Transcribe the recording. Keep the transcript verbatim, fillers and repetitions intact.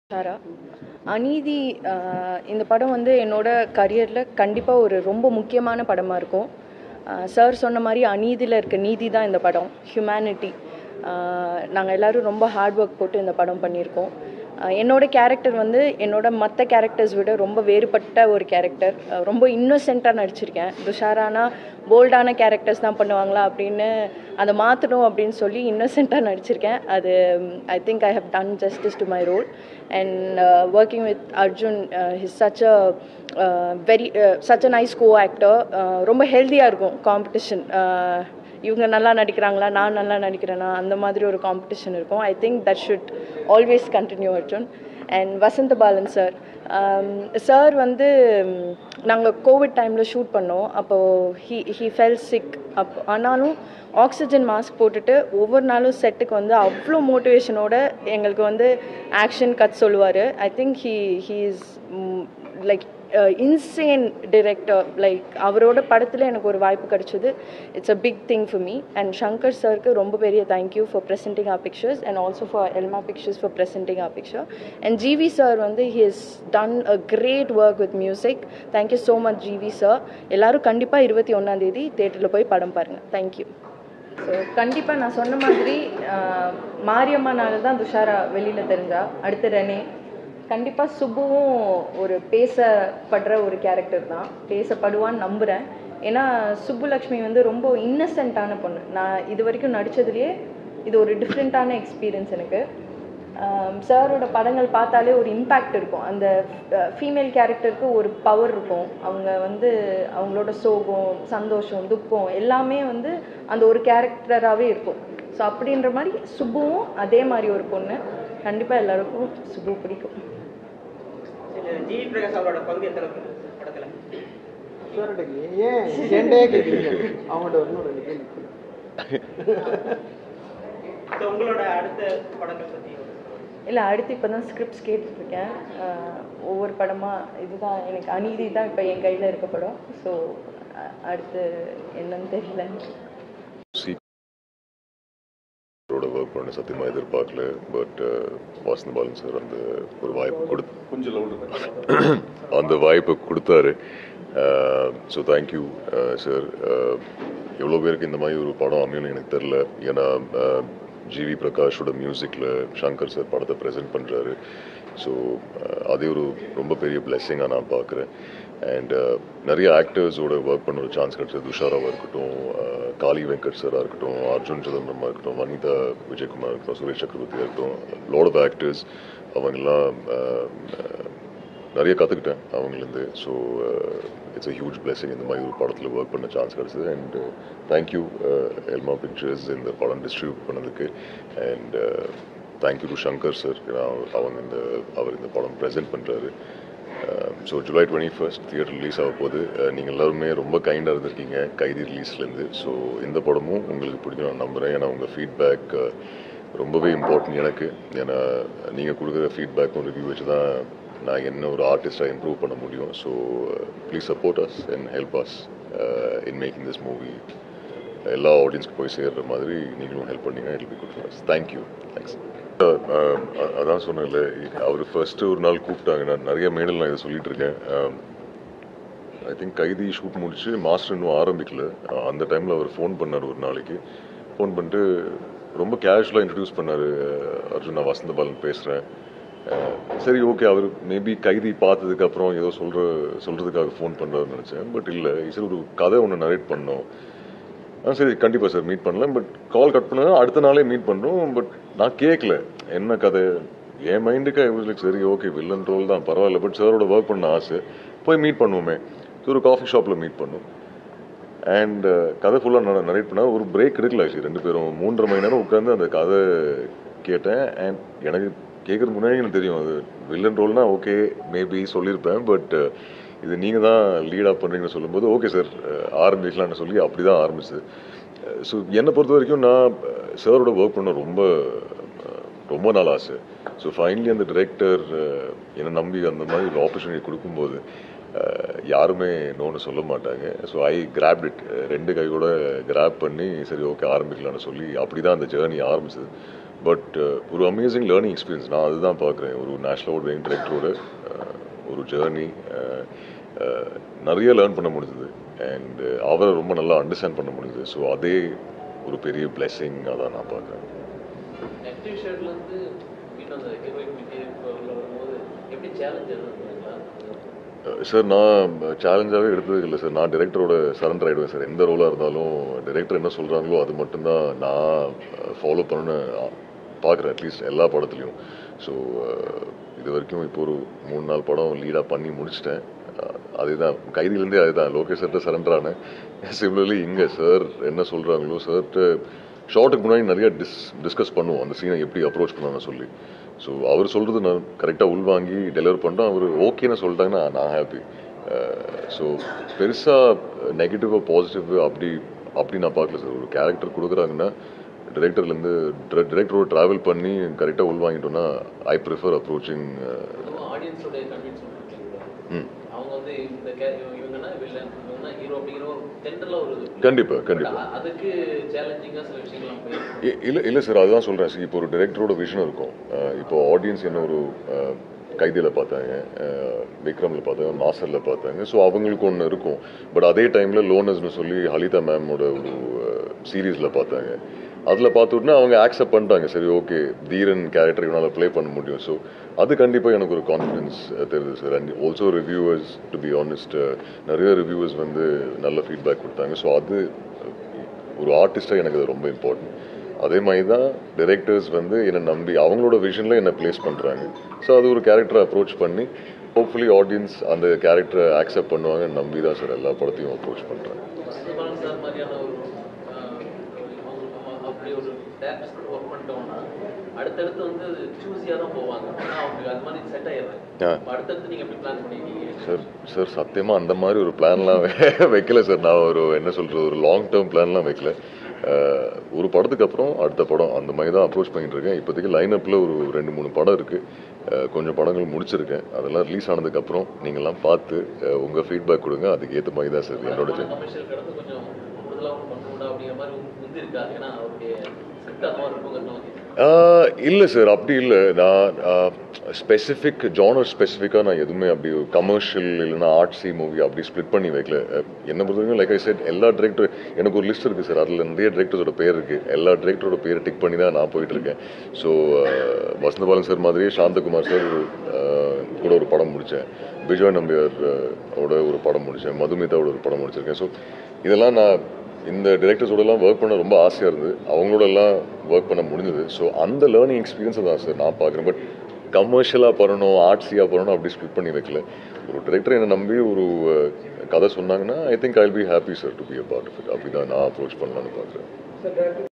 ஷாரா அநீதி இந்த படம் வந்து என்னோட கரியரில் கண்டிப்பாக ஒரு ரொம்ப முக்கியமான படமாக இருக்கும். சார் சொன்ன மாதிரி அநீதியில் இருக்க நீதி தான் இந்த படம், ஹியூமனிட்டி. நாங்கள் எல்லோரும் ரொம்ப ஹார்ட் ஒர்க் போட்டு இந்த படம் பண்ணியிருக்கோம். என்னோடய கேரக்டர் வந்து என்னோட மற்ற கேரக்டர்ஸ் விட ரொம்ப வேறுபட்ட ஒரு கேரக்டர். ரொம்ப இன்னோசென்ட்டாக நடிச்சிருக்கேன். துஷாரானா போல்டான கேரக்டர்ஸ் தான் பண்ணுவாங்களா அப்படின்னு அதை மாற்றணும் அப்படின்னு சொல்லி இன்னோசென்ட்டாக நடிச்சிருக்கேன். அது I think I have done justice to my role. And working with Arjun, he's such a very such a nice co actor. ரொம்ப ஹெல்த்தியாக இருக்கும் காம்படிஷன். இவங்க நல்லா நடிக்கிறாங்களா, நான் நல்லா நடிக்கிறேன்னா, அந்த மாதிரி ஒரு காம்படிஷன் இருக்கும். I think that should always continue Arjun. And Vasantha Balan sir sir வந்து நாங்கள் கோவிட் டைமில் ஷூட் பண்ணோம். அப்போது he he fell sick. Up ஆனாலும் ஆக்சிஜன் மாஸ்க் போட்டுட்டு ஒவ்வொரு நாளும் செட்டுக்கு வந்து அவ்வளோ மோட்டிவேஷனோட எங்களுக்கு வந்து ஆக்ஷன் கட் சொல்லுவார். I think he he is like insane director. Like அவரோட படத்தில் எனக்கு ஒரு வாய்ப்பு கிடைச்சது. It's a big thing for me. And Shankar சாருக்கு ரொம்ப பெரிய thank you for presenting R pictures and also for Elma pictures for presenting R picture. And GV sir வந்து he has done a great work with music. Thank you so much GV sir. எல்லோரும் கண்டிப்பாக இருபத்தி ஒன்றாந்தேதி தேட்டரில் போய் படம் பாருங்கள். தேங்க்யூ. ஸோ கண்டிப்பாக நான் சொன்ன மாதிரி மாரியம்மானால தான் துஷாரா வெளியில் தெரிஞ்சா. அடுத்து ரெனே. கண்டிப்பாக சுப்புவும் ஒரு பேசப்படுற ஒரு கேரக்டர் தான், பேசப்படுவான்னு நம்புகிறேன். ஏன்னா சுப்புலக்ஷ்மி வந்து ரொம்ப இன்னசென்ட்டான பொண்ணு. நான் இது வரைக்கும் நடித்ததுலேயே இது ஒரு டிஃப்ரெண்ட்டான எக்ஸ்பீரியன்ஸ் எனக்கு. சாரோட படங்கள் பார்த்தாலே ஒரு இம்பேக்ட் இருக்கும். அந்த ஃபீமேல் கேரக்டருக்கு ஒரு பவர் இருக்கும். அவங்க வந்து அவங்களோட சோகம், சந்தோஷம், துக்கம் எல்லாமே வந்து அந்த ஒரு கேரக்டராகவே இருக்கும். ஸோ அப்படின்ற மாதிரி சுப்புவும் அதே மாதிரி ஒரு பொண்ணு. கண்டிப்பாக எல்லாருக்கும் சுப்பு பிடிக்கும். ஜிவி பிரகாஷ் அவரோட பங்கு எந்த அளவுக்கு படத்துல? ஏன் ஏண்டே கேக்குறீங்க? அவங்கள்ட்ட ஒரு ரெண்டு கேள்வி. உங்களோட அடுத்த படங்கள் பத்தி? இல்லை, அடுத்து இப்போ தான் ஸ்கிரிப்ட்ஸ் கேட்டுட்ருக்கேன். ஒவ்வொரு படமாக இதுதான் எனக்கு அநீதி தான் இப்போ என் கையில் இருக்க படம். ஸோ அடுத்து என்னன்னு தெரியல. ஒர்க் பண்ண சத்தியமாக எதிர்பார்க்கல. பட் வசந்த பாலன் சார் அந்த ஒரு வாய்ப்பு கொடுத்து கொஞ்சம் அந்த வாய்ப்பை கொடுத்தாரு. So thank you sir. எவ்வளோ பேருக்கு இந்த மாதிரி ஒரு படம் அமையும்னு எனக்கு தெரில. ஏன்னா ஜிவி பிரகாஷோட மியூசிக்கில் சங்கர் சார் படத்தை ப்ரெசென்ட் பண்ணுறாரு. ஸோ அதே ஒரு ரொம்ப பெரிய பிளெஸ்ஸிங்காக நான் பார்க்குறேன். அண்ட் நிறைய ஆக்டர்ஸோட ஒர்க் பண்ண ஒரு சான்ஸ் கிடச்சது. துஷாராவாக இருக்கட்டும், காளி வெங்கட் சாராக இருக்கட்டும், அர்ஜுன் சிதம்பரமாக இருக்கட்டும், வனிதா விஜயகுமார் இருக்கட்டும், சுரேஷ் சக்கரவர்த்தியாக இருக்கட்டும், லாட் ஆஃப் ஆக்டர்ஸ். அவங்கெல்லாம் நிறைய கற்றுக்கிட்டேன் அவங்கலேருந்து. So it's a huge blessing இந்த மாதிரி ஒரு படத்தில் ஒர்க் பண்ண சான்ஸ் கிடச்சிது. அண்ட் தேங்க்யூ எல்மா பிக்சர்ஸ் இந்த படம் டிஸ்ட்ரிபியூட் பண்ணதுக்கு. And thank you to Shankar sir. அவங்க இந்த அவர் இந்த படம் ப்ரெசென்ட் பண்ணுறாரு. So July twenty first theatre release ஆக போகுது. நீங்கள் எல்லாருமே ரொம்ப கைண்டாக இருந்திருக்கீங்க கைதி ரிலீஸ்லேருந்து. ஸோ இந்த படமும் உங்களுக்கு பிடிக்கும் நான் நம்புகிறேன். ஏன்னா உங்கள் ஃபீட்பேக் ரொம்பவே இம்பார்ட்டன்ட் எனக்கு. ஏன்னா நீங்கள் கொடுக்குற ஃபீட்பேக்கும் ரிவ்யூ வச்சு தான் நான் என்ன ஒரு ஆர்டிஸ்டாக இம்ப்ரூவ் பண்ண முடியும். So please support us and help us in making this movie. எல்லா ஆடியன்ஸ்க்கு போய் சேர்கிற மாதிரி நீங்களும் ஹெல்ப் பண்ணீங்க. It be good for us. Thank you. Thanks. அதான் சொன்னேன்ல, அவர் ஃபர்ஸ்ட்டு ஒரு நாள் கூப்பிட்டாங்க. நான் நிறைய மேடல் நான் இதை சொல்லிட்டு இருக்கேன். ஐ திங்க் கைதி ஷூட் முடிச்சு மாஸ்டர் இன்னும் ஆரம்பிக்கல. அந்த டைமில் அவர் ஃபோன் பண்ணார் ஒரு நாளைக்கு. ஃபோன் பண்ணிட்டு ரொம்ப கேஷுவலாக இன்ட்ரடியூஸ் பண்ணார். அர்ஜுன், நான் வசந்த பாலன் பேசுகிறேன். சரி, ஓகே, அவர் மேபி கைதி பார்த்ததுக்கப்புறம் ஏதோ சொல்கிற சொல்கிறதுக்காக ஃபோன் பண்ணுறாருன்னு நினச்சேன். பட் இல்லை, சார் ஒரு கதை ஒன்று நரேட் பண்ணோம். ஆ சரி, கண்டிப்பாக சார் மீட் பண்ணலாம். பட் கால் கட் பண்ண அடுத்த நாளே மீட் பண்ணுறோம். பட் நான் கேட்கல என்ன கதை. என் மைண்டுக்கு ஐ வாஸ் லைக் சரி, ஓகே, வில்லன் ரோல் தான், பரவாயில்ல. பட் சாரோட ஒர்க் பண்ண ஆசை, போய் மீட் பண்ணுவோமே. ஸோ ஒரு காஃபி ஷாப்பில் மீட் பண்ணோம். அண்ட் கதை ஃபுல்லாக நான் நரேட் பண்ணால் ஒரு பிரேக் எடுக்கல. ஆக்சுவலி ரெண்டு பேரும் மூன்றரை மணி நேரம் உட்காந்து அந்த கதை கேட்டேன். அண்ட் எனக்கு கேட்குறது முன்னாடி எனக்கு தெரியும் அது வில்லன் ரோல்னா ஓகே மேபி சொல்லியிருப்பேன். பட் இது நீங்கள் தான் லீடாக பண்ணுறீங்கன்னு சொல்லும்போது ஓகே சார் ஆரம்பிக்கலான்னு சொல்லி அப்படி தான் ஆரம்பிச்சது. ஸோ என்னை பொறுத்த வரைக்கும் நான் சாரோட ஒர்க் பண்ண ரொம்ப ரொம்ப நாள் ஆசை. ஸோ ஃபைனலி அந்த டிரெக்டர் என்னை நம்பி அந்த மாதிரி ஒரு ஆப்பர்ச்சுனிட்டி கொடுக்கும்போது யாருமே நோன்னு சொல்ல மாட்டாங்க. So I grabbed it. ரெண்டு கையோட கிராப் பண்ணி சரி ஓகே ஆரம்பிக்கலான்னு சொல்லி அப்படி தான் அந்த ஜேர்னி ஆரம்பிச்சது. பட் ஒரு அமேசிங் லேர்னிங் எக்ஸ்பீரியன்ஸ். நான் அதுதான் பார்க்குறேன். ஒரு நேஷ்னல் அவார்ட் வின்னிங் டைரக்டரோட ஒரு ஜேர்னி நிறைய லேர்ன் பண்ண முடிஞ்சது. அண்ட் அவரை ரொம்ப நல்லா அண்டர்ஸ்டாண்ட் பண்ண முடியுது. ஸோ அதே ஒரு பெரிய பிளெஸிங் அதான் நான் பார்க்குறேன். சார் நான் சேலஞ்சாகவே எடுத்தது இல்லை சார். நான் டிரெக்டரோட சரண்டர் ஆகிடுவேன் சார். எந்த ரோலாக இருந்தாலும் டிரெக்டர் என்ன சொல்கிறாங்களோ அது மட்டும்தான் நான் ஃபாலோ பண்ணணுன்னு பார்க்குறேன், அட்லீஸ்ட் எல்லா படத்துலையும். ஸோ இது வரைக்கும் இப்போ ஒரு மூணு நாலு படம் லீடாக பண்ணி முடிச்சிட்டேன். அதுதான் கைதிலேருந்தே அதுதான் லோகேஷ் சார்கிட்ட சரண்டர் ஆனேன். சிமிலர்லி இங்கே சார் என்ன சொல்கிறாங்களோ சார்கிட்ட ஷார்ட்டுக்கு முன்னாடி நிறைய டிஸ் டிஸ்கஸ் பண்ணுவோம் அந்த சீனை எப்படி அப்ரோச் பண்ணணும்னு சொல்லி. ஸோ அவர் சொல்கிறது நான் கரெக்டாக உள்வாங்கி டெலிவர் பண்ணுறோம். அவர் ஓகேன்னு சொல்லிட்டாங்கன்னா நான் ஹாப்பி. ஸோ பெருசாக நெகட்டிவாக பாசிட்டிவ் அப்படி அப்படி நான் பார்க்கல சார். ஒரு கேரக்டர் கொடுக்குறாங்கன்னா டிரெக்டர்லேருந்து டிரெக்டரோட ட்ராவல் பண்ணி கரெக்டாக உள்வாங்கிட்டோன்னா ஐ ப்ரிஃபர் அப்ரோச்சிங். ம் கண்டிப்பாக கண்டிப்பாக இல்லை இல்லை சார். அதுதான் சொல்கிறேன் சார். இப்போ ஒரு டிரெக்டரோட விஷன் இருக்கும். இப்போ ஆடியன்ஸ் என்ன ஒரு கைதியில் பார்த்தாங்க, விக்ரமில் பார்த்தாங்க, மாஸ்டரில் பார்த்தாங்க. ஸோ அவங்களுக்கு ஒன்று இருக்கும். பட் அதே டைமில் லோனர்ஸ்னு சொல்லி ஹலிதா மேமோட ஒரு சீரீஸில் பார்த்தாங்க. அதில் பார்த்துட்டுனா அவங்க ஆக்செப்ட் பண்ணிட்டாங்க. சரி ஓகே தீரன் கேரக்டர் இவனால் ப்ளே பண்ண முடியும். ஸோ அது கண்டிப்பாக எனக்கு ஒரு கான்ஃபிடன்ஸ் தெரியுது sir. And also reviewers, to be honest, நிறைய ரிவ்யூவர்ஸ் வந்து நல்ல ஃபீட்பேக் கொடுத்தாங்க. ஸோ அது ஒரு ஆர்டிஸ்ட்டாக எனக்கு அது ரொம்ப இம்பார்ட்டன்ட். அதே மாதிரி தான் டைரக்டர்ஸ் வந்து என்னை நம்பி அவங்களோட விஷனில் என்னை ப்ளேஸ் பண்ணுறாங்க. ஸோ அது ஒரு கேரக்டரை அப்ரோச் பண்ணி ஹோப்ஃபுல்லி ஆடியன்ஸ் அந்த கேரக்டரை ஆக்செப்ட் பண்ணுவாங்க நம்பி தான் சார் எல்லா படத்தையும் அப்ரோச் பண்ணுறாங்க. அடுத்தடுத்து வந்து சூஸியாக தான் போவாங்க. ஆனால் அவங்களுக்கு அது மாதிரி செட் ஆயிடுறாங்க. அடுத்தடுத்து நீங்கள் எப்படி பிளான் பண்ணிருக்கீங்க சார்? சார் சத்தியமாக அந்த மாதிரி ஒரு பிளான்லாம் வைக்கல சார். நான் ஒரு என்ன சொல்கிறது ஒரு லாங் டேர்ம் பிளான்லாம் வைக்கல. ஒரு படத்துக்கு அப்புறம் அடுத்த படம் அந்த மாதிரி தான் அப்ரோச் பண்ணிட்டு இருக்கேன். இப்போதைக்கு லைனப்பில் ஒரு ரெண்டு மூணு படம் இருக்குது. கொஞ்சம் படங்கள் முடிச்சிருக்கேன். அதெல்லாம் ரிலீஸ் ஆனதுக்கப்புறம் நீங்கள்லாம் பார்த்து உங்கள் ஃபீட்பேக் கொடுங்க. அதுக்கு ஏற்ற மாதிரி தான் சார் என்னோட கொஞ்சம் கூடுதலாக பண்ணணும்டா அப்படிங்கிற மாதிரி வந்து இருக்கா? ஏன்னா அவருடைய செட்டாக இருக்குங்கிறது இல்லை சார் அப்படி இல்லை. நான் ஸ்பெசிஃபிக் ஜானர் ஸ்பெசிஃபிக்காக நான் எதுவுமே அப்படி கமர்ஷியல் இல்லைன்னா ஆர்ட்ஸி மூவி அப்படி ஸ்ப்ளிட் பண்ணி வைக்கல. என்ன பொறுத்தவரைக்கும் லைக் ஐ செட் எல்லா டிரெக்டர் எனக்கு ஒரு லிஸ்ட் இருக்குது சார். அதில் நிறைய டிரெக்டர்ஸோட பேர் இருக்குது. எல்லா டிரெக்டரோட பேரை டிக் பண்ணி தான் நான் போயிட்டுருக்கேன். ஸோ வசந்தபாலன் சார் மாதிரியே சாந்தகுமார் சார் கூட ஒரு படம் முடித்தேன். விஜய் நம்பியார் ஓட ஒரு படம் முடித்தேன். மதுமிதாவோட ஒரு படம் முடிச்சிருக்கேன். ஸோ இதெல்லாம் நான் இந்த டிரெக்டர்ஸோடலாம் ஒர்க் பண்ண ரொம்ப ஆசையாக இருந்தது. அவங்களோடலாம் ஒர்க் பண்ண முடிஞ்சது. ஸோ அந்த லேர்னிங் எக்ஸ்பீரியன்ஸை தான் சார் நான் பார்க்குறேன். பட் கமர்ஷியலாக பண்ணணும் ஆர்ட்ஸியாக பண்ணணும் அப்படி ஸ்பிளிட் பண்ணி வைக்கல. ஒரு டிரெக்டர் என்னை நம்பி ஒரு கதை சொன்னாங்கன்னா I think I will be happy sir to be a part of it. அப்படி தான் நான் அப்ரோச் பண்ணலான்னு பார்க்குறேன்.